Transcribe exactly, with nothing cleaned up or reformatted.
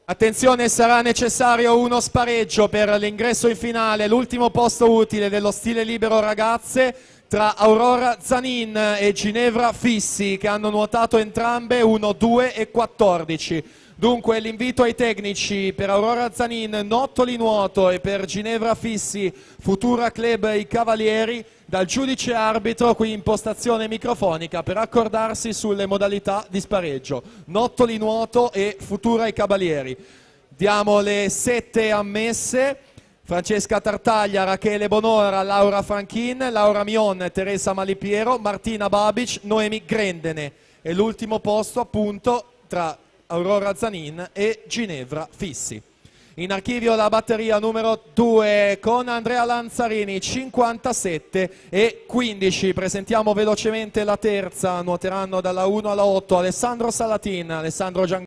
Attenzione, sarà necessario uno spareggio per l'ingresso in finale, l'ultimo posto utile dello stile libero ragazze tra Aurora Zanin e Ginevra Fissi, che hanno nuotato entrambe uno, due e quattordici. Dunque l'invito ai tecnici: per Aurora Zanin Nottoli nuoto e per Ginevra Fissi Futura Club i Cavalieri, dal giudice arbitro qui impostazione microfonica per accordarsi sulle modalità di spareggio. Nottoli nuoto e Futura i Cavalieri. Diamo le sette ammesse: Francesca Tartaglia, Rachele Bonora, Laura Franchin, Laura Mion, Teresa Malipiero, Martina Babic, Noemi Grendene. E l'ultimo posto appunto tra Aurora Zanin e Ginevra Fissi. In archivio la batteria numero due con Andrea Lanzarini, cinquantasette e quindici. Presentiamo velocemente la terza. Nuoteranno dalla uno alla otto Alessandro Salatin, Alessandro Gian